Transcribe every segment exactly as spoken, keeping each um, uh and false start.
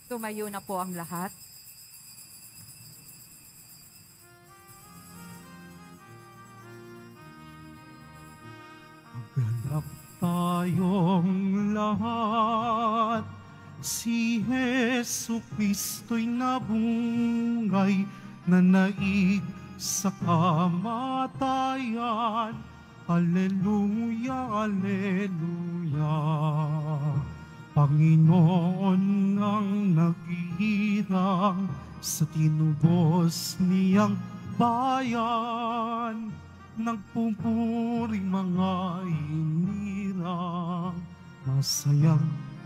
Tumayo na po ang lahat. Ganap tayong lahat, si Jesu Kristo'y nabungay, nanaig sa kamatayan. Alleluia, alleluia. Panginoon ang naghihirang sa tinubos niyang bayan. Nagpupuri mga hinirang, masayang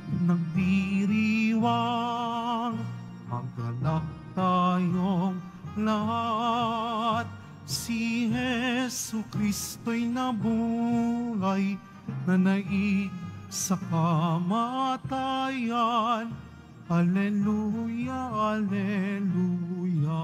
nagdiriwang. Magalak tayong lahat, si Jesu Kristo'y nabuhay, nanaig sa kamatayan. Alleluia, alleluia.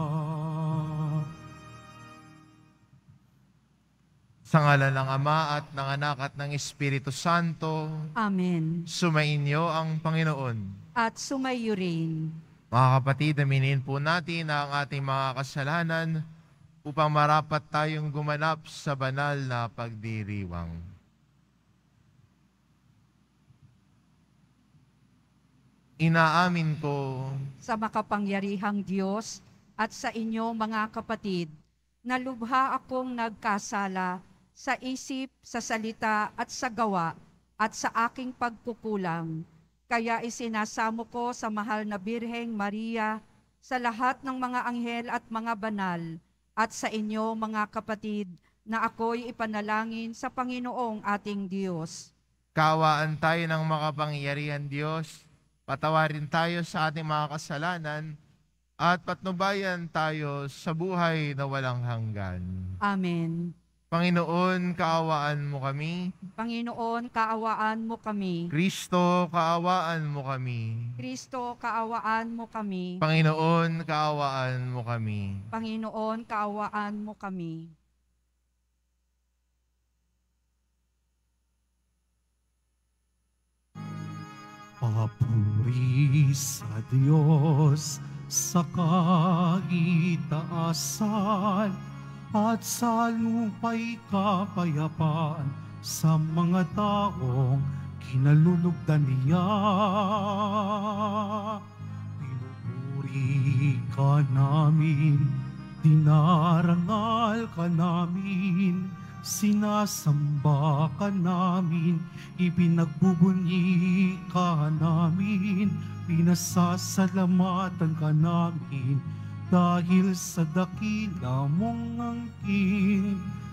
Sa ngalan ng Ama at ng Anak at ng Espiritu Santo. Amen. Sumainyo ang Panginoon. At sumayo rin. Mga kapatid, aminin po natin ang ating mga kasalanan upang marapat tayong gumanap sa banal na pagdiriwang. Inaamin ko Sa makapangyarihang Diyos at sa inyo mga kapatid, na lubha akong nagkasala sa isip, sa salita at sa gawa at sa aking pagkukulang. Kaya isinasamo ko sa mahal na Birheng Maria, sa lahat ng mga anghel at mga banal, at sa inyo mga kapatid, na ako'y ipanalangin sa Panginoong ating Diyos. kaawaan tayo ng makapangyarihan Diyos, patawarin tayo sa ating mga kasalanan, at patnubayan tayo sa buhay na walang hanggan. Amen. Panginoon, kaawaan mo kami. Panginoon, kaawaan mo kami. Kristo, kaawaan mo kami. Kristo, kaawaan mo kami. Panginoon, kaawaan mo kami. Panginoon, kaawaan mo kami. Papuri sa Diyos sa kaitaasan, at sa lupa'y kapayapaan sa mga taong kinalulugdan niya. Pinupuri ka namin, dinarangal ka namin, sinasamba ka namin, ipinagbubunyi ka namin, pinasasalamatan ka namin, dahil sa dakila mong angking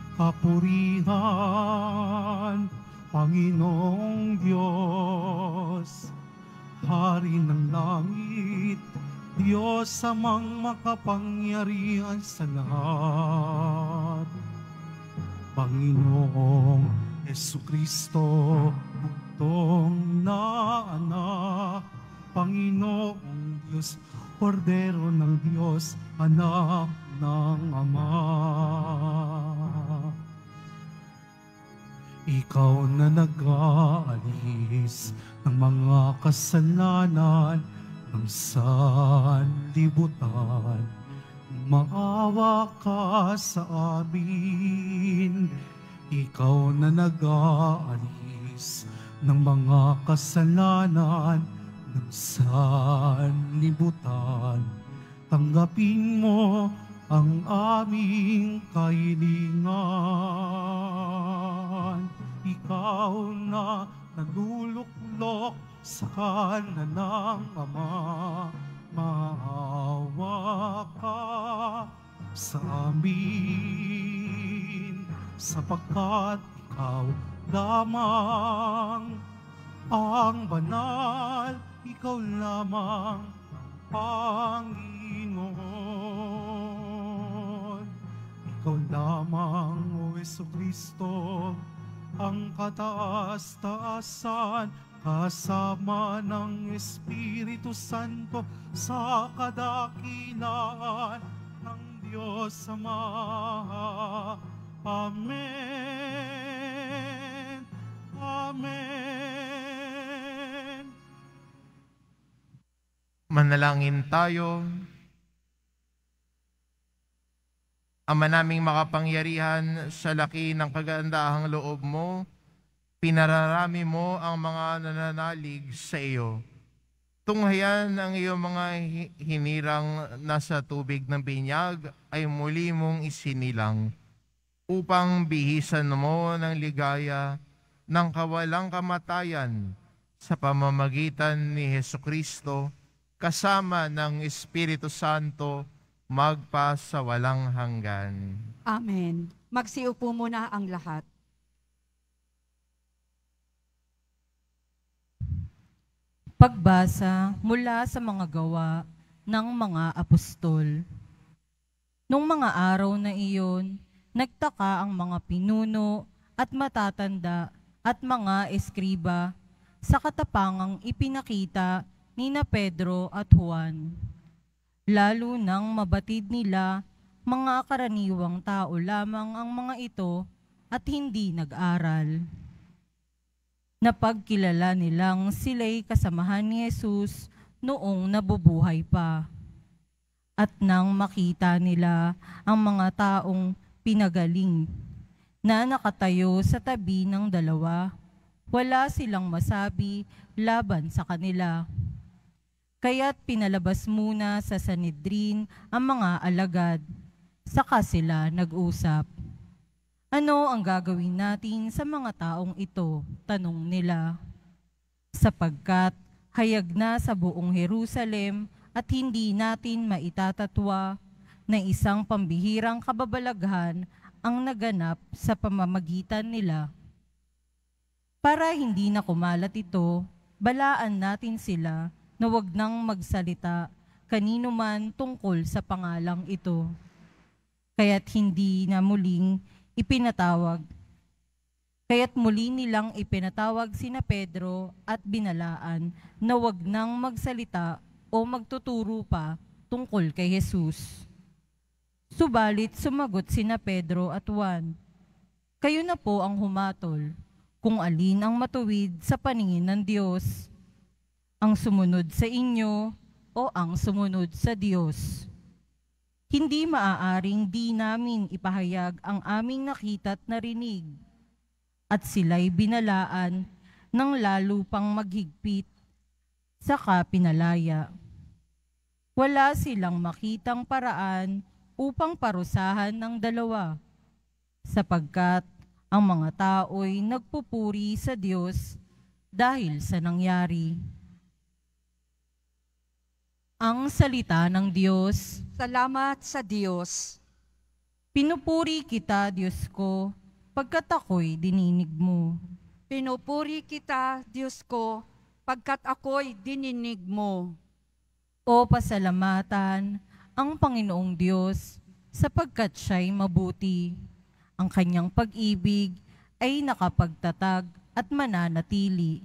kapurihan. Panginoong Diyos, Hari ng langit, Diyos amang makapangyarihan sa lahat. Panginoong Jesucristo, bugtong na anak, Panginoong Diyos, Kordero ng Diyos, anak ng Ama. Ikaw na nag-aalis ng mga kasalanan ng sanlibutan, maawa ka sa amin. Ikaw na nag-aalis ng mga kasalanan ng sanlibutan, tanggapin mo ang aming kahilingan. Ikaw na naluluklok sa kanan ng Ama, maawa ka sa amin, sapagkat ikaw lamang ang banal, ikaw lamang Panginoon. Ikaw lamang, O Jesucristo, ang kataas-taasan, kasama ng Espiritu Santo sa kadakilaan ng Diyos Ama. Amen. Amen. Manalangin tayo. Ama naming makapangyarihan, sa laki ng kagandahang loob mo, pinararami mo ang mga nananalig sa iyo. Tunghayan ang iyong mga hinirang nasa tubig ng binyag ay muli mong isinilang upang bihisan mo ng ligaya ng kawalang kamatayan sa pamamagitan ni Hesukristo kasama ng Espiritu Santo magpa sa walang hanggan. Amen. Magsiupo muna ang lahat. Pagbasa mula sa mga gawa ng mga apostol. Nung mga araw na iyon, nagtaka ang mga pinuno at matatanda at mga eskriba sa katapangang ipinakita ni na Pedro at Juan. Lalo nang mabatid nila mga karaniwang tao lamang ang mga ito at hindi nag-aral. Napagkilala nilang sila'y kasamahan ni Jesus noong nabubuhay pa. At nang makita nila ang mga taong pinagaling na nakatayo sa tabi ng dalawa, wala silang masabi laban sa kanila. Kaya't pinalabas muna sa Sanhedrin ang mga alagad, saka sila nag-usap. Ano ang gagawin natin sa mga taong ito? Tanong nila. Sapagkat hayag na sa buong Jerusalem at hindi natin maitatatwa na isang pambihirang kababalaghan ang naganap sa pamamagitan nila. Para hindi na kumalat ito, balaan natin sila na wag nang magsalita kanino man tungkol sa pangalang ito. Kaya't hindi na muling ipinatawag. Kaya't muli nilang ipinatawag sina Pedro at binalaan na wag nang magsalita o magtuturo pa tungkol kay Jesus. Subalit sumagot sina Pedro at Juan, kayo na po ang humatol kung alin ang matuwid sa paningin ng Diyos, ang sumunod sa inyo o ang sumunod sa Diyos. Hindi maaaring di namin ipahayag ang aming nakita't narinig, at sila'y binalaan ng lalo pang maghigpit, saka pinalaya. Wala silang makitang paraan upang parusahan ng dalawa, sapagkat ang mga tao'y nagpupuri sa Diyos dahil sa nangyari. Ang salita ng Diyos. Salamat sa Diyos. Pinupuri kita, Diyos ko, pagkat ako'y dininig mo. Pinupuri kita, Diyos ko, pagkat ako'y dininig mo. O pasalamatan ang Panginoong Diyos, sapagkat siya'y mabuti. Ang kanyang pag-ibig ay nakapagtatag at mananatili.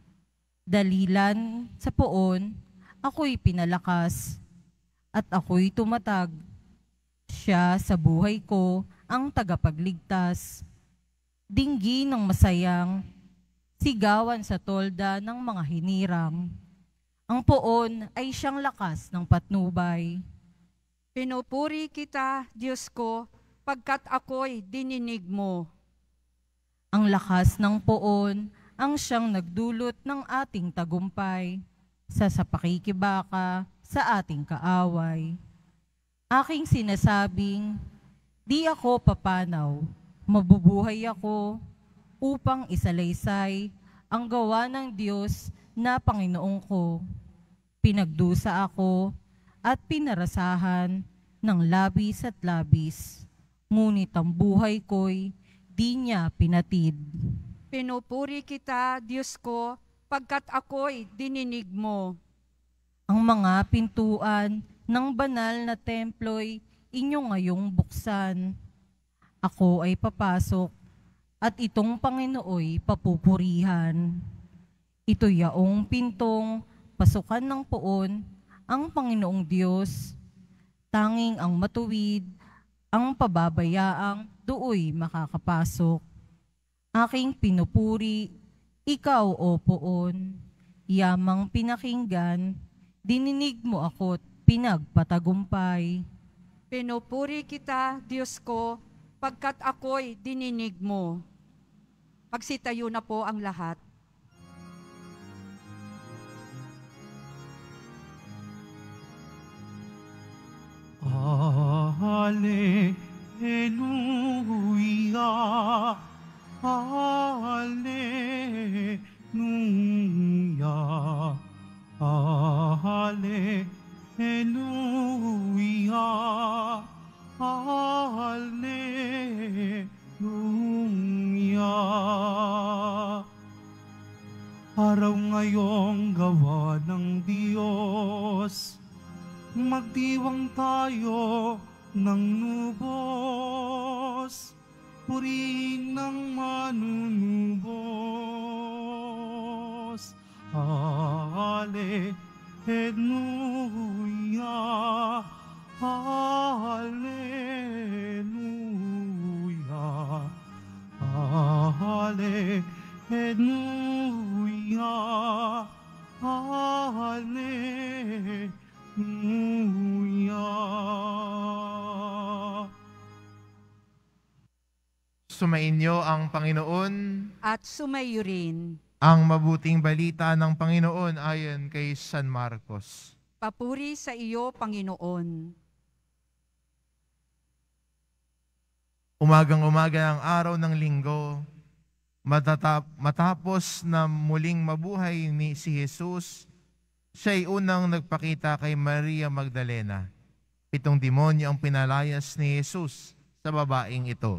Dalilan sa poon, ako'y pinalakas, at ako'y tumatag. Siya sa buhay ko ang tagapagligtas. Dinggi ng masayang, sigawan sa tolda ng mga hinirang. Ang poon ay siyang lakas ng patnubay. Pinupuri kita, Diyos ko, pagkat ako'y dininig mo. Ang lakas ng poon ang siyang nagdulot ng ating tagumpay sa sapakikibaka sa ating kaaway. Aking sinasabing, di ako papanaw, mabubuhay ako upang isalaysay ang gawa ng Diyos na Panginoong ko. Pinagdusa ako at pinarasahan ng labis at labis, ngunit ang buhay ko'y di niya pinatid. Pinupuri kita, Diyos ko, pagkat ako'y dininig mo. Ang mga pintuan ng banal na templo'y inyo ngayong buksan. Ako ay papasok at itong Panginooy papupurihan. Ito yaong pintong pasukan ng poon ang Panginoong Diyos. Tanging ang matuwid, ang pababayaang dooy makakapasok. Aking pinupuri, ikaw o poon, yamang pinakinggan, Dininig mo ako't pinagpatagumpay. Pinupuri kita, Diyos ko, pagkat ako'y dininig mo. Pagsitayo na po ang lahat. Hallelujah, Hallelujah, Hallelujah, Hallelujah. Araw ngayong gawa ng Diyos, magdiwang tayo ng nubos, purihin ng manunubos. Hallelujah, Hallelujah, Hallelujah, Hallelujah. Sumainyo ang Panginoon. At sumayo rin. Ang mabuting balita ng Panginoon ayon kay San Marcos. Papuri sa iyo, Panginoon. Umagang-umaga ang araw ng linggo, matatap, matapos na muling mabuhay ni si Jesus, siya'y unang nagpakita kay Maria Magdalena. Pitong demonyo ang pinalayas ni Jesus sa babaeng ito.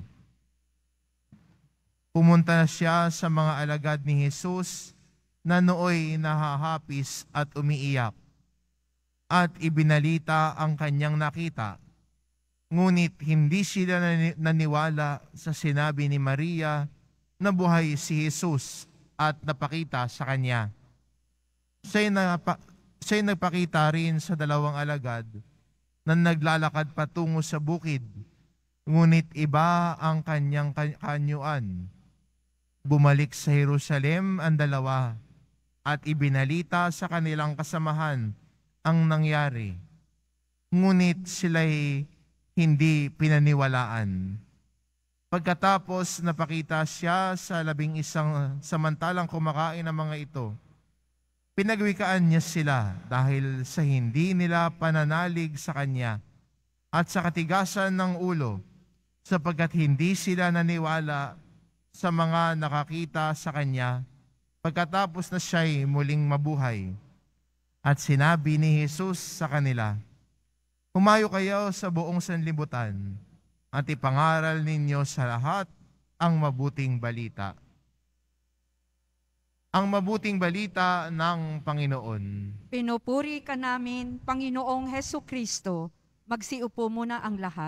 Pumunta na siya sa mga alagad ni Jesus na nooy nahahapis at umiiyak, at ibinalita ang kanyang nakita. Ngunit hindi sila naniwala sa sinabi ni Maria na buhay si Jesus at napakita sa kanya. Siya'y, napa, siya'y nagpakita rin sa dalawang alagad na naglalakad patungo sa bukid, ngunit iba ang kanyang kanyuan. Bumalik sa Jerusalem ang dalawa at ibinalita sa kanilang kasamahan ang nangyari. Ngunit sila'y hindi pinaniwalaan. Pagkatapos napakita siya sa labing isang samantalang kumakain ng mga ito, pinagwikaan niya sila dahil sa hindi nila pananalig sa kanya at sa katigasan ng ulo, sapagkat hindi sila naniwala sa mga nakakita sa kanya pagkatapos na siya'y muling mabuhay. At sinabi ni Jesus sa kanila, "Humayo kayo sa buong sanlibutan at ipangaral ninyo sa lahat ang mabuting balita." Ang mabuting balita ng Panginoon. Pinupuri ka namin, Panginoong Hesukristo. Magsiupo muna ang lahat.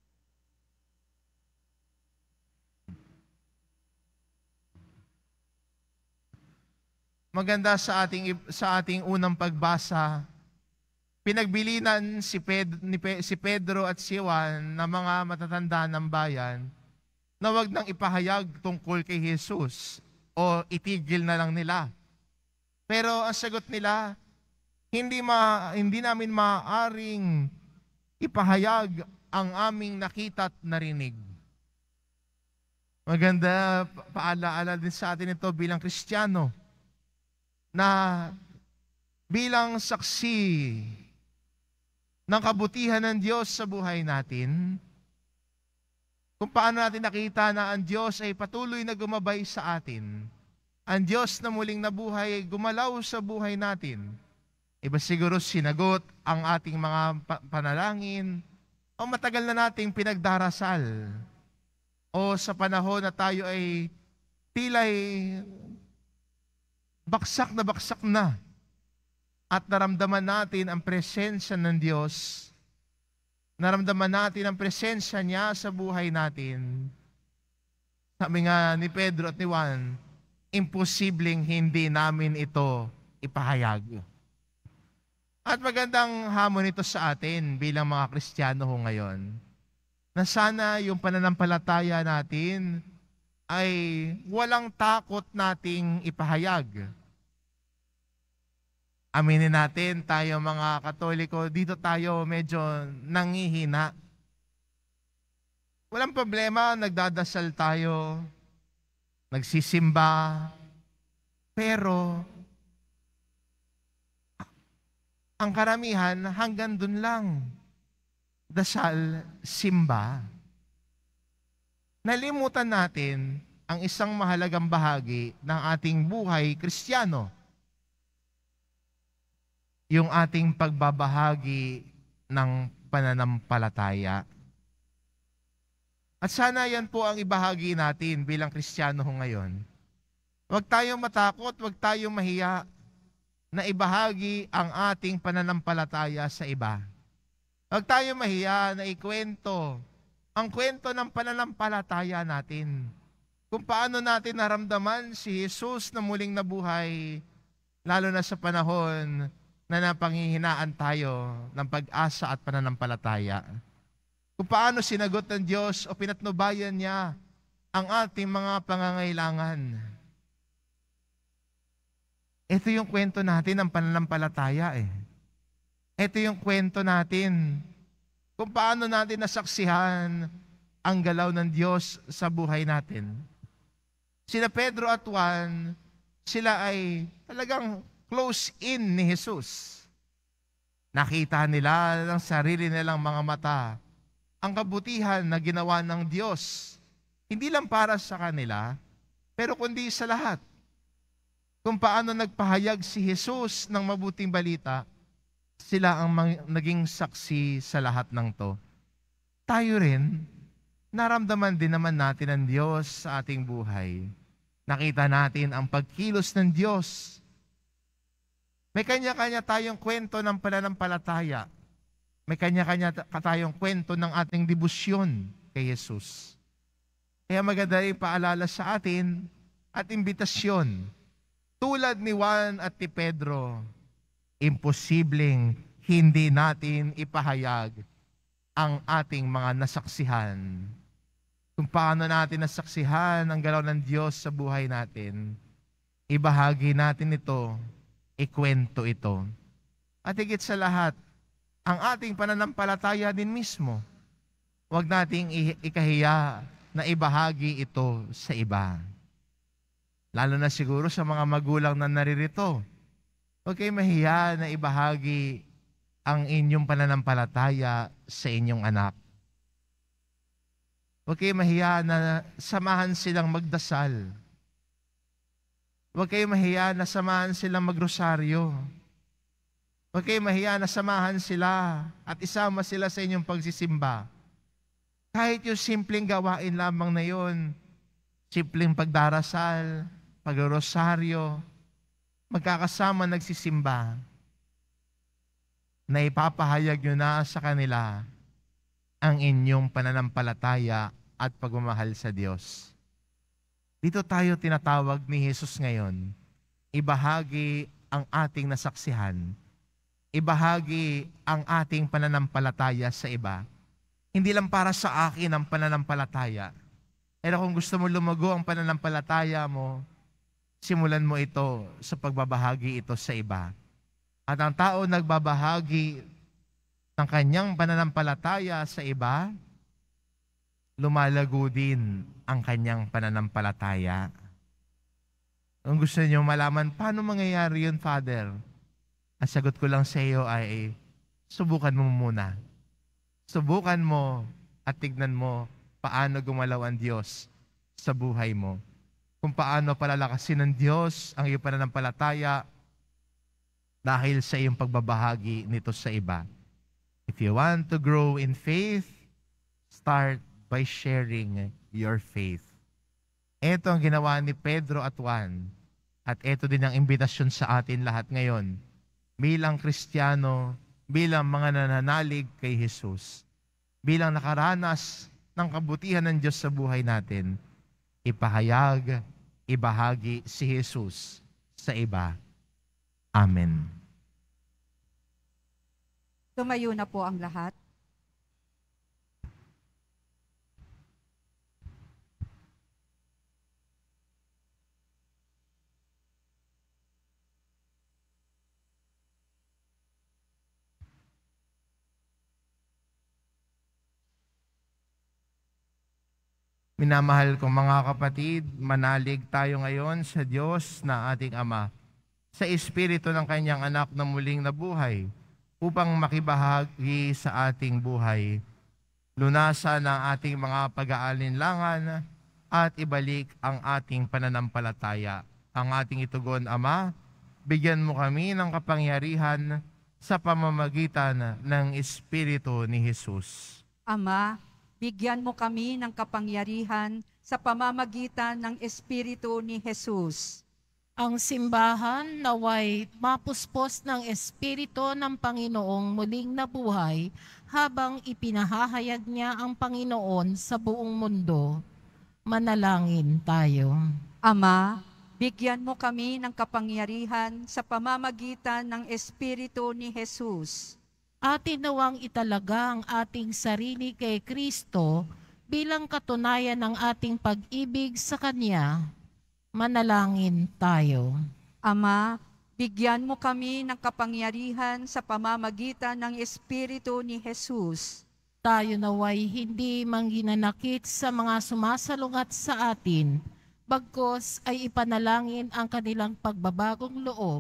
Maganda sa ating sa ating unang pagbasa, pinagbilinan si Pedro, ni Pe, si Pedro at si Juan na mga matatanda ng bayan na wag nang ipahayag tungkol kay Jesus o itigil na lang nila. Pero ang sagot nila, hindi ma hindi namin maaaring ipahayag ang aming nakita at narinig. Maganda paalaala din sa atin ito bilang Kristiyano, na bilang saksi ng kabutihan ng Diyos sa buhay natin, kung paano natin nakita na ang Diyos ay patuloy na gumabay sa atin, ang Diyos na muling nabuhay ay gumalaw sa buhay natin. Iba siguro sinagot ang ating mga panalangin o matagal na nating pinagdarasal, o sa panahon na tayo ay tila'y baksak na baksak na at naramdaman natin ang presensya ng Diyos, naramdaman natin ang presensya niya sa buhay natin. Sabi nga ni Pedro at ni Juan, imposibleng hindi namin ito ipahayag. At magandang hamon ito sa atin bilang mga Kristiyano ho ngayon, na sana yung pananampalataya natin ay walang takot nating ipahayag. Aminin natin, tayo mga Katoliko, dito tayo medyo nangihina. Walang problema, nagdadasal tayo, nagsisimba, pero ang karamihan hanggang dun lang. Dasal, simba. Nalimutan natin ang isang mahalagang bahagi ng ating buhay Kristiyano. Yung ating pagbabahagi ng pananampalataya. At sana yan po ang ibahagi natin bilang Kristiyano ngayon. Huwag tayong matakot, huwag tayong mahiya na ibahagi ang ating pananampalataya sa iba. Huwag tayong mahiya na ikwento ang kwento ng pananampalataya natin. Kung paano natin naramdaman si Jesus na muling nabuhay, lalo na sa panahon na napanghihinaan tayo ng pag-asa at pananampalataya. Kung paano sinagot ng Diyos o pinatnubayan niya ang ating mga pangangailangan. Ito yung kwento natin ng pananampalataya eh. Ito yung kwento natin kung paano natin nasaksihan ang galaw ng Diyos sa buhay natin. Sina Pedro at Juan, sila ay talagang close in ni Jesus. Nakita nila ng sarili nilang mga mata ang kabutihan na ginawa ng Diyos. Hindi lang para sa kanila, pero kundi sa lahat. Kung paano nagpahayag si Jesus ng mabuting balita, sila ang naging saksi sa lahat ng to. Tayo rin, naramdaman din naman natin ang Diyos sa ating buhay. Nakita natin ang pagkilos ng Diyos. May kanya-kanya tayong kwento ng pananampalataya. May kanya-kanya tayong kwento ng ating debosyon kay Jesus. Kaya maganda rin paalala sa atin at imbitasyon. Tulad ni Juan at ni Pedro, imposibleng hindi natin ipahayag ang ating mga nasaksihan. Kung paano natin nasaksihan ang galaw ng Diyos sa buhay natin, ibahagi natin ito, ikwento ito. At higit sa lahat, ang ating pananampalataya din mismo. Huwag nating ikahiya na ibahagi ito sa iba. Lalo na siguro sa mga magulang na naririto. Huwag kayong mahiya na ibahagi ang inyong pananampalataya sa inyong anak. Huwag kayong mahiya na samahan silang magdasal. Huwag kayong mahiya na samahan silang magrosaryo. Huwag kayong mahiya na samahan sila at isama sila sa inyong pagsisimba. Kahit yung simpleng gawain lamang na yun, simpleng pagdarasal, pagrosaryo, magkakasama nagsisimba, na ipapahayag nyo na sa kanila ang inyong pananampalataya at pagmamahal sa Diyos. Dito tayo tinatawag ni Jesus ngayon, ibahagi ang ating nasaksihan, ibahagi ang ating pananampalataya sa iba. Hindi lang para sa akin ang pananampalataya. Pero kung gusto mo lumago ang pananampalataya mo, simulan mo ito sa pagbabahagi ito sa iba. At ang tao nagbabahagi ng kanyang pananampalataya sa iba, lumalago din ang kanyang pananampalataya. Kung gusto niyo malaman paano mangyayari yun, Father, ang sagot ko lang sa iyo ay, subukan mo muna. Subukan mo at tignan mo paano gumalaw ang Diyos sa buhay mo. Kung paano palalakasin ng Diyos ang iyong pananampalataya dahil sa iyong pagbabahagi nito sa iba. If you want to grow in faith, start by sharing your faith. Ito ang ginawa ni Pedro at Juan. At ito din ang imbitasyon sa atin lahat ngayon. Bilang Kristiyano, bilang mga nananalig kay Jesus, bilang nakaranas ng kabutihan ng Diyos sa buhay natin, ipahayag, ibahagi si Jesus sa iba. Amen. Tumayo na po ang lahat. Minamahal kong mga kapatid, manalig tayo ngayon sa Diyos na ating Ama, sa Espiritu ng Kanyang Anak na muling nabuhay, upang makibahagi sa ating buhay. Lunasan ang ating mga pag-aalinlangan at ibalik ang ating pananampalataya. Ang ating itugon, Ama, bigyan mo kami ng kapangyarihan sa pamamagitan ng Espiritu ni Jesus. Ama, bigyan mo kami ng kapangyarihan sa pamamagitan ng Espiritu ni Jesus. Ang simbahan naway mapuspos ng Espiritu ng Panginoong muling nabuhay habang ipinahahayag niya ang Panginoon sa buong mundo. Manalangin tayo. Ama, bigyan mo kami ng kapangyarihan sa pamamagitan ng Espiritu ni Jesus. Atin nawang italaga ang ating sarili kay Kristo bilang katunayan ng ating pag-ibig sa Kanya. Manalangin tayo. Ama, bigyan mo kami ng kapangyarihan sa pamamagitan ng Espiritu ni Jesus. Tayo naway hindi mangginanakit sa mga sumasalungat sa atin, bagkos ay ipanalangin ang kanilang pagbabagong loob.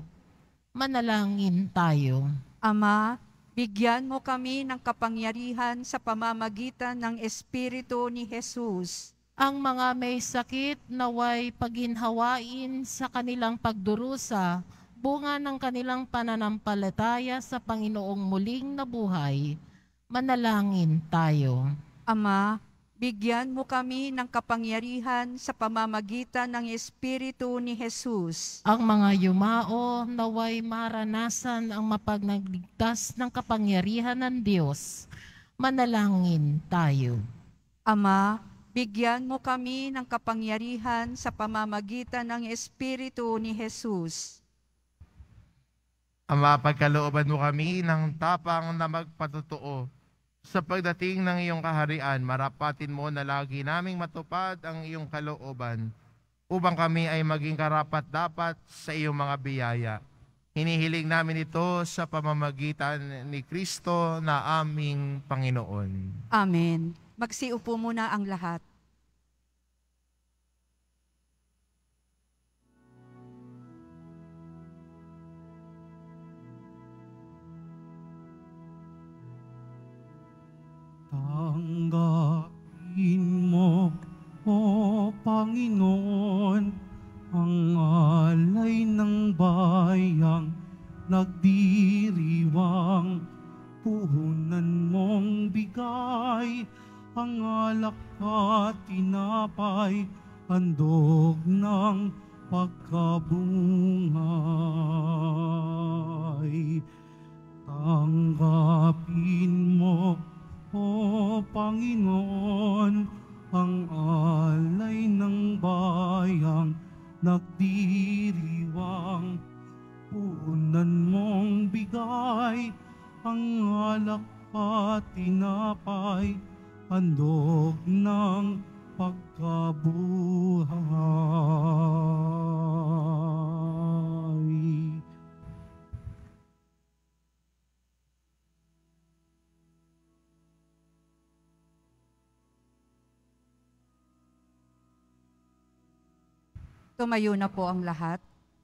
Manalangin tayo. Ama, bigyan mo kami ng kapangyarihan sa pamamagitan ng Espiritu ni Jesus. Ang mga may sakit naway paginhawain sa kanilang pagdurusa, bunga ng kanilang pananampalataya sa Panginoong muling nabuhay. Manalangin tayo. Ama, bigyan mo kami ng kapangyarihan sa pamamagitan ng Espiritu ni Jesus. Ang mga yumao naway maranasan ang mapagnagligtas ng kapangyarihan ng Diyos. Manalangin tayo. Ama, bigyan mo kami ng kapangyarihan sa pamamagitan ng Espiritu ni Jesus. Ama, pagkalooban mo kami ng tapang na magpatotoo sa pagdating ng iyong kaharian, marapatin mo na lagi naming matupad ang iyong kalooban upang kami ay maging karapat-dapat sa iyong mga biyaya. Hinihiling namin ito sa pamamagitan ni Kristo na aming Panginoon. Amen. Magsiupo muna ang lahat. Tanggapin mo, O Panginoon, ang alay ng bayang nagdiriwang. Puhunan mong bigay ang alak at tinapay, handog ng pagkabungay. Tanggapin mo, O Panginoon, ang alay ng bayang nagdiriwang. Puhunan mong bigay ang alak at tinapay, handog ng pagkabuhay. Tumayo na po ang lahat.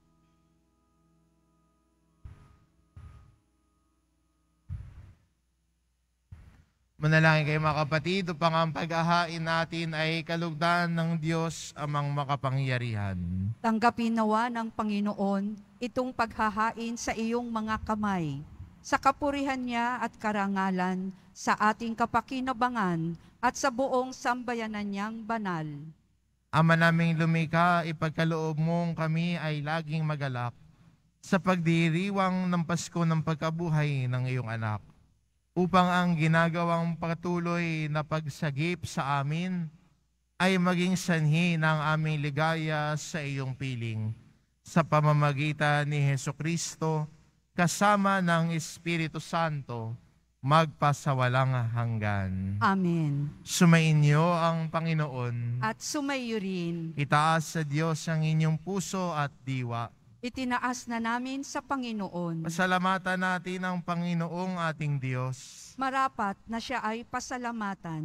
Manalangin kayo mga kapatid upang ang pag-ahain natin ay kalugdan ng Diyos amang makapangyarihan. Tanggapin nawa ng Panginoon itong paghahain sa iyong mga kamay, sa kapurihan niya at karangalan, sa ating kapakinabangan at sa buong sambayanan niyang banal. Ama naming lumikha, ipagkaloob mong kami ay laging magalak sa pagdiriwang ng Pasko ng pagkabuhay ng iyong anak, upang ang ginagawang patuloy na pagsagip sa amin ay maging sanhi ng aming ligaya sa iyong piling. Sa pamamagitan ni Hesukristo, kasama ng Espiritu Santo, magpasawalang hanggan. Amen. Sumainyo ang Panginoon. At sumayo rin. Itaas sa Diyos ang inyong puso at diwa. Itinaas na namin sa Panginoon. Pasalamatan natin ang Panginoong ating Diyos. Marapat na siya ay pasalamatan.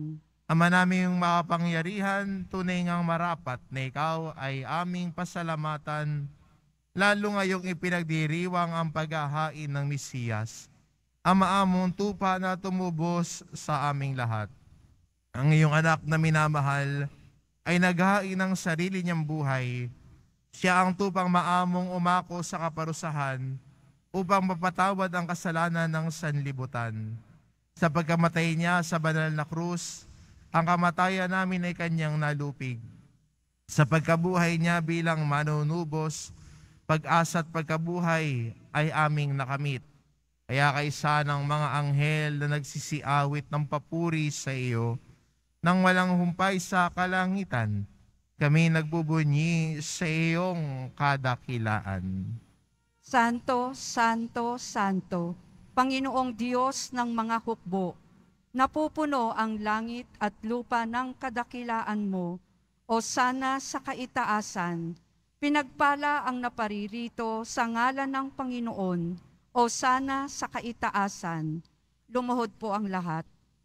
Ama naming makapangyarihan, tunay ngang marapat na ikaw ay aming pasalamatan, lalo ngayong ipinagdiriwang ang paghahain ng Mesiyas, ang maamong tupa na tumubos sa aming lahat. Ang iyong anak na minamahal ay naghain ng sarili niyang buhay. Siya ang tupang maamong umako sa kaparusahan upang mapatawad ang kasalanan ng sanlibutan. Sa pagkamatay niya sa banal na krus, ang kamatayan namin ay kanyang nalupig. Sa pagkabuhay niya bilang manunubos, pag-asa at pagkabuhay ay aming nakamit. Kaya kaysa ng mga anghel na nagsisiawit ng papuri sa iyo, nang walang humpay sa kalangitan, kami nagbubunyi sa iyong kadakilaan. Santo, Santo, Santo, Panginoong Diyos ng mga hukbo, napupuno ang langit at lupa ng kadakilaan mo, o sana sa kaitaasan, pinagpala ang naparirito sa ngalan ng Panginoon, o sana sa kaitaasan. Lumuhod po ang lahat.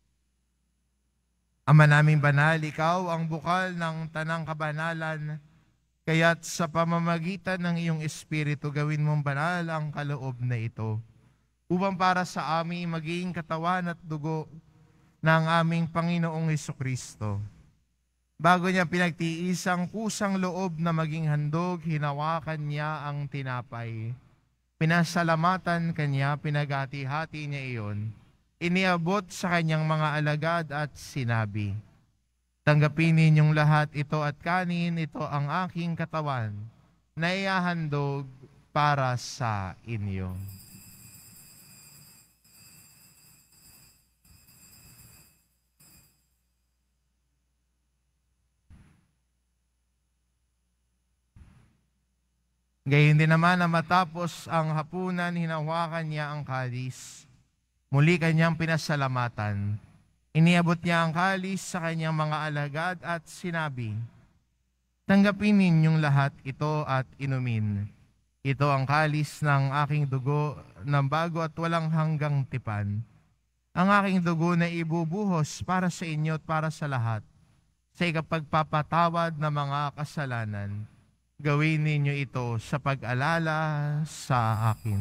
Ama naming banal, ikaw ang bukal ng tanang kabanalan, kaya't sa pamamagitan ng iyong Espiritu gawin mong banal ang kaloob na ito, upang para sa amin maging katawan at dugo ng aming Panginoong Hesukristo. Bago niya pinagtiis ang kusang loob na maging handog, hinawakan niya ang tinapay. Pinasalamatan kanya, pinagati-hati niya iyon. Iniabot sa kanyang mga alagad at sinabi, tanggapin ninyong lahat ito at kanin, ito ang aking katawan na iahandog para sa inyo. Gayon din naman na matapos ang hapunan, hinawakan niya ang kalis. Muli kanyang pinasalamatan. Iniabot niya ang kalis sa kanyang mga alagad at sinabi, tanggapin ninyong lahat ito at inumin. Ito ang kalis ng aking dugo ng bago at walang hanggang tipan. Ang aking dugo na ibubuhos para sa inyo at para sa lahat, sa ikapagpapatawad ng mga kasalanan. Gawin ninyo ito sa pag-alala sa akin.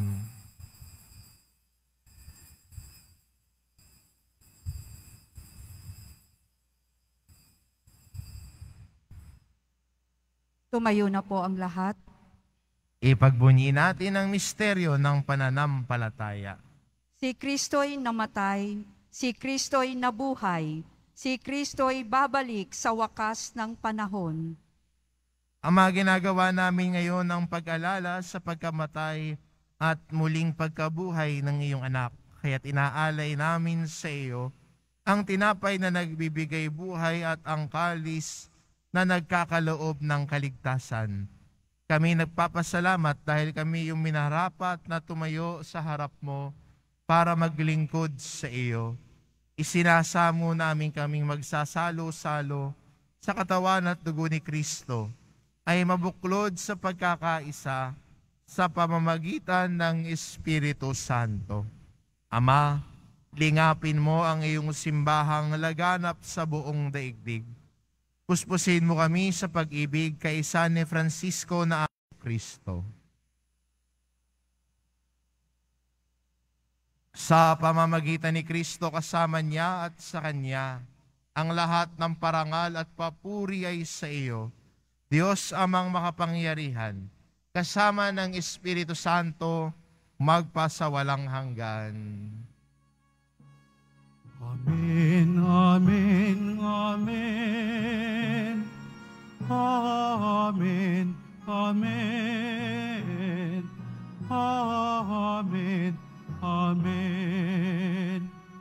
Tumayo na po ang lahat. Ipagbunyi natin ang misteryo ng pananampalataya. Si Kristo'y namatay, si Kristo'y nabuhay, si Kristo'y babalik sa wakas ng panahon. Ang mga ginagawa namin ngayon ang pag-alala sa pagkamatay at muling pagkabuhay ng iyong anak. Kaya't inaalay namin sa iyo ang tinapay na nagbibigay buhay at ang kalis na nagkakaloob ng kaligtasan. Kami nagpapasalamat dahil kami yung minarapat na tumayo sa harap mo para maglingkod sa iyo. Isinasamo namin kaming magsasalo-salo sa katawan at dugo ni Kristo, ay mabuklod sa pagkakaisa sa pamamagitan ng Espiritu Santo. Ama, lingapin mo ang iyong simbahang laganap sa buong daigdig. Puspusin mo kami sa pag-ibig kaisa ni Francisco na Kristo. Sa pamamagitan ni Kristo kasama niya at sa Kanya, ang lahat ng parangal at papuri ay sa iyo, Diyos amang makapangyarihan, kasama ng Espiritu Santo, magpasawalang hanggan. Amen, amen, amen. Amen, amen. Amen, amen.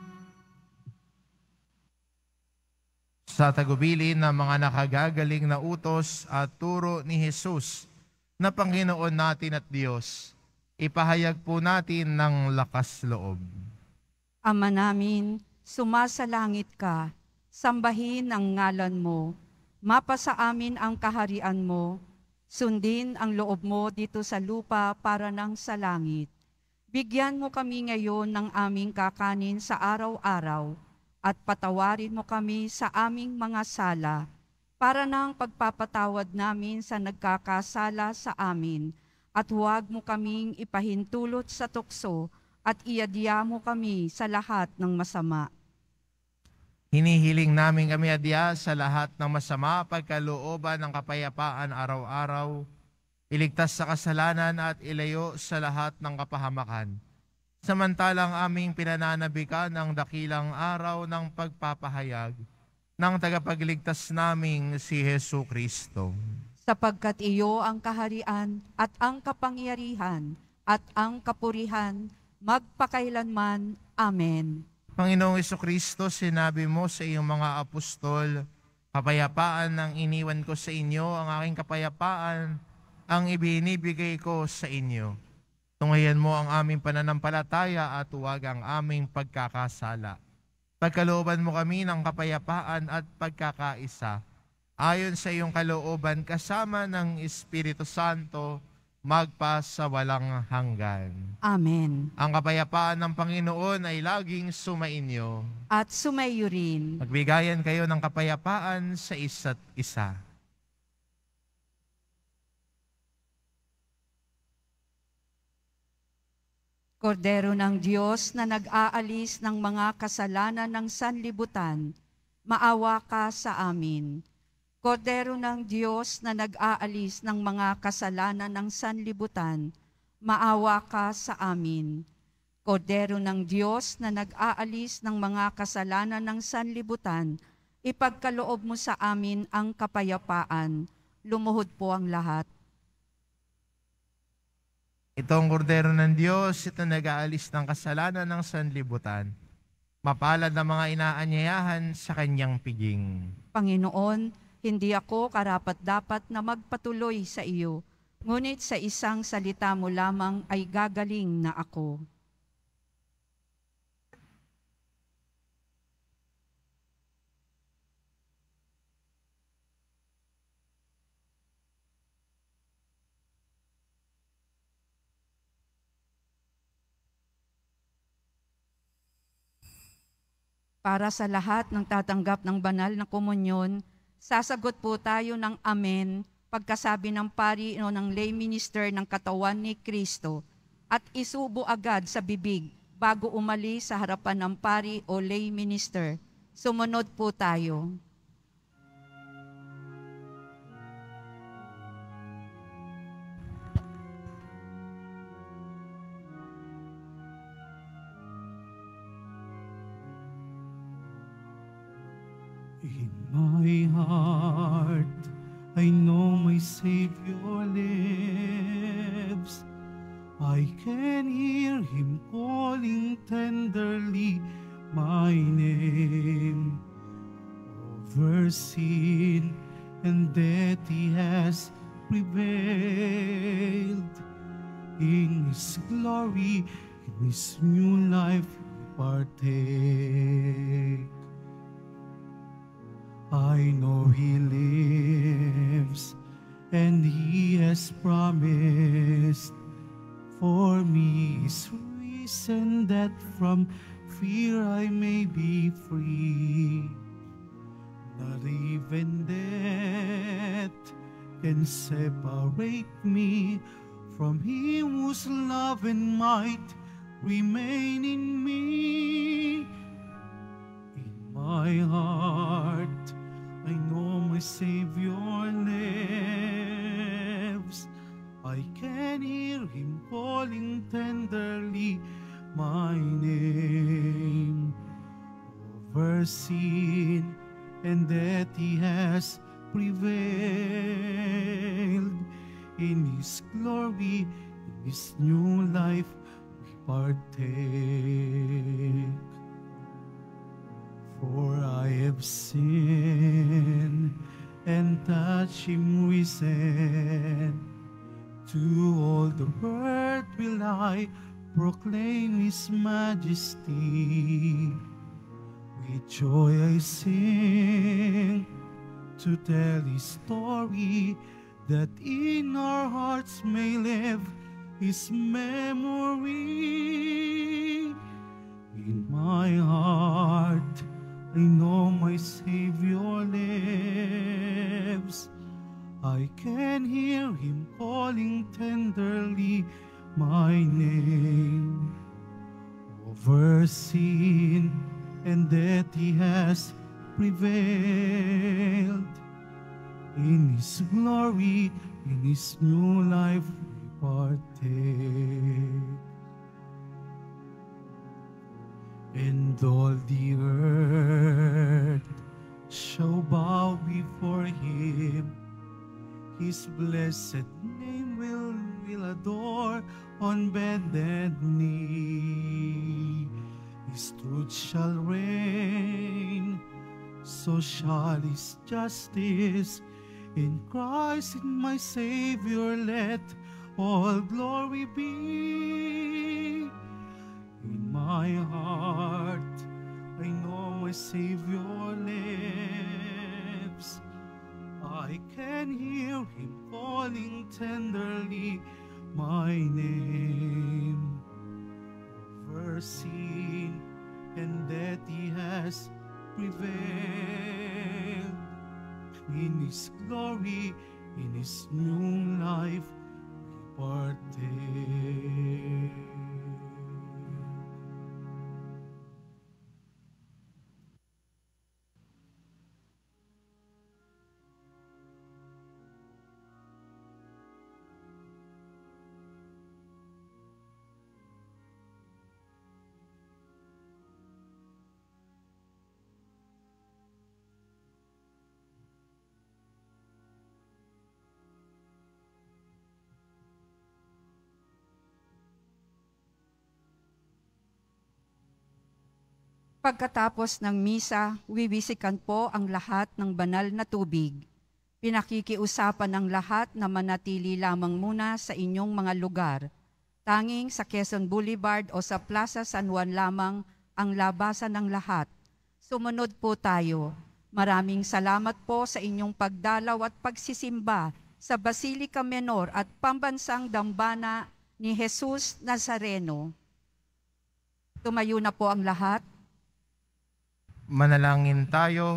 Sa tagubilin ng mga nakagagaling na utos at turo ni Jesus na Panginoon natin at Diyos, ipahayag po natin ng lakas loob. Ama namin, sumasalangit ka, sambahin ang ngalan mo, mapasa amin ang kaharian mo, sundin ang loob mo dito sa lupa para nang sa langit. Bigyan mo kami ngayon ng aming kakanin sa araw-araw, at patawarin mo kami sa aming mga sala, para ng pagpapatawad namin sa nagkakasala sa amin, at huwag mo kaming ipahintulot sa tukso, at iadya mo kami sa lahat ng masama. Hinihiling namin kami adya sa lahat ng masama, pagkalooban ng kapayapaan araw-araw, iligtas sa kasalanan at ilayo sa lahat ng kapahamakan. Samantalang aming pinananabikan ang dakilang araw ng pagpapahayag ng tagapagligtas naming si Hesu Kristo. Sapagkat iyo ang kaharian at ang kapangyarihan at ang kapurihan magpakailanman. Amen. Panginoong Jesucristo, sinabi mo sa iyong mga apostol, kapayapaan ang iniwan ko sa inyo, ang aking kapayapaan ang ibinibigay ko sa inyo. Tunghayan mo ang aming pananampalataya at huwag ang aming pagkakasala. Pagkalooban mo kami ng kapayapaan at pagkakaisa, ayon sa iyong kalooban kasama ng Espiritu Santo, magpa sa walang hanggan. Amen. Ang kapayapaan ng Panginoon ay laging sumainyo. At sumayo rin. Magbigayan kayo ng kapayapaan sa isa't isa. Kordero ng Diyos na nag-aalis ng mga kasalanan ng sanlibutan, maawa ka sa amin. Kordero ng Diyos na nag-aalis ng mga kasalanan ng sanlibutan, maawa ka sa amin. Kordero ng Diyos na nag-aalis ng mga kasalanan ng sanlibutan, ipagkaloob mo sa amin ang kapayapaan. Lumuhod po ang lahat. Itong kordero ng Diyos, ito nag-aalis ng kasalanan ng sanlibutan. Mapalad ang mga inaanyayahan sa kanyang piging. Panginoon, hindi ako karapat-dapat na magpatuloy sa iyo, ngunit sa isang salita mo lamang ay gagaling na ako. Para sa lahat ng tatanggap ng banal na komunyon, sasagot po tayo ng amen pagkasabi ng pari o ng lay minister ng katawan ni Kristo at isubo agad sa bibig bago umalis sa harapan ng pari o lay minister. Sumunod po tayo. In my heart, I know my Savior lives. I can hear Him calling tenderly my name. Over sin and death He has prevailed. In His glory, in His new life, we partake. I know He lives, and He has promised for me His reason that from fear I may be free. Not even death can separate me from Him whose love and might remain in me. In my heart, I know my Savior lives. I can hear Him calling tenderly my name. Over sin and death He has prevailed. In His glory, in His new life, we partake. For I have sinned and touched Him risen. To all the world will I proclaim His majesty. With joy I sing to tell His story, that in our hearts may live His memory. In my heart Over sin and death he has prevailed. In his glory, in his new life we partake. And all the earth shall bow before him. His blessed name will, will adore on bended knee. His truth shall reign, so shall his justice. In Christ, in my Savior, let all glory be. In my heart, I know my Savior lives. I can hear him calling tenderly my name. Over sin and death he has prevailed. In his glory, in his new life, we partake. Pagkatapos ng misa, wiwisikan po ang lahat ng banal na tubig. Pinakikiusapan ng lahat na manatili lamang muna sa inyong mga lugar. Tanging sa Quezon Boulevard o sa Plaza San Juan lamang ang labasan ng lahat. Sumunod po tayo. Maraming salamat po sa inyong pagdalaw at pagsisimba sa Basilica Menor at Pambansang Dambana ni Jesus Nazareno. Tumayo na po ang lahat. Manalangin tayo.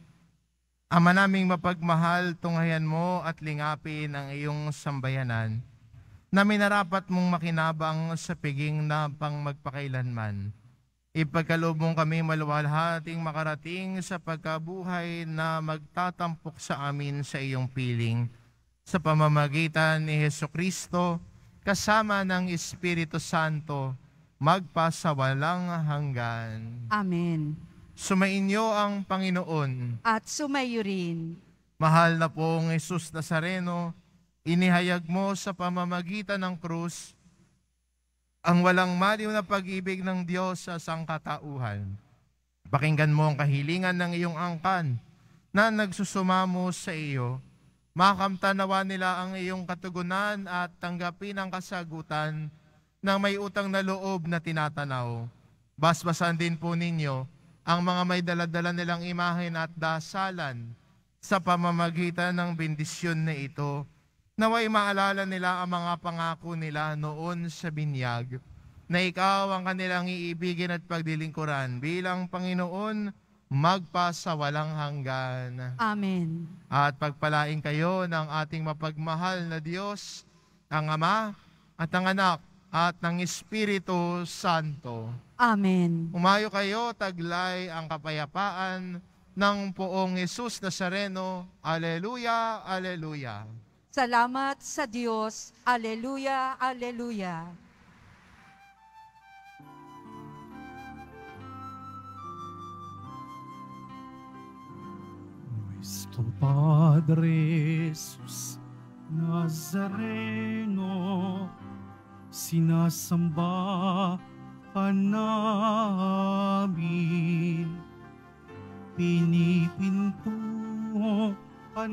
Ama naming mapagmahal, tunghayan mo at lingapin ang iyong sambayanan na minarapat mong makinabang sa piging na pang magpakailanman. Ipagkaloob mong kami maluwalhating makarating sa pagkabuhay na magtatampok sa amin sa iyong piling. Sa pamamagitan ni Hesukristo, kasama ng Espiritu Santo, magpasawalang hanggan. Amen. Sumainyo ang Panginoon. At sumayo rin. Mahal na pong Jesus Nazareno, inihayag mo sa pamamagitan ng krus ang walang maliw na pag-ibig ng Diyos sa sangkatauhan. Pakinggan mo ang kahilingan ng iyong angkan na nagsusumamo sa iyo. Makamtanawa nila ang iyong katugunan at tanggapin ang kasagutan ng may utang na loob na tinatanaw. Basbasan din po ninyo ang mga may daladala nilang imahen at dasalan sa pamamagitan ng bendisyon na ito, naway maalala nila ang mga pangako nila noon sa binyag, na ikaw ang kanilang iibigin at pagdilingkuran bilang Panginoon magpasawalang hanggan. Amen. At pagpalain kayo ng ating mapagmahal na Diyos, ang Ama at ang Anak at ng Espiritu Santo. Amen. Umayo kayo, taglay ang kapayapaan ng poong Jesus Nazareno. Aleluya, aleluya. Salamat sa Diyos. Aleluya, aleluya. Nuestro Padre Jesus Nazareno, sinasamba ka namin, pinipinto ka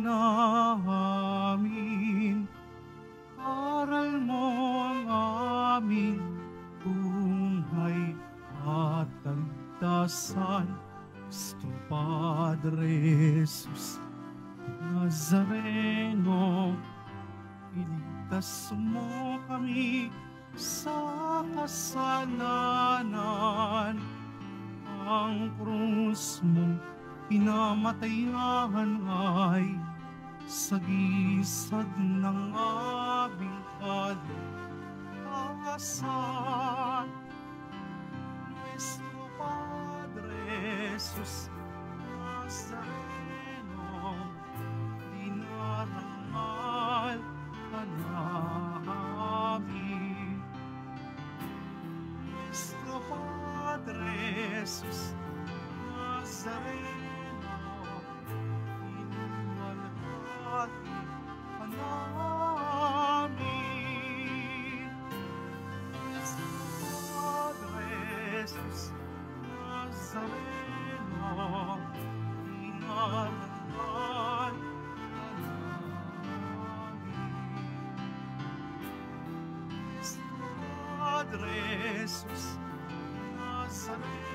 namin, aral mo ang aming buhay at kaligtasan. Cristo Padre Jesus Nazareno, iligtas mo kami sa kasalanan. Ang krus mong pinamatayan ay sagisag ng aming kaligtasan. Nuestro Padre Jesus Nazareno, dinarangal ka namin. Nuestro Padre Jesus Nazareno, inuwalhati ka namin. Nuestro Padre Jesus Nazareno, dinarangal ka namin. Nuestro Padre Jesus Nazareno,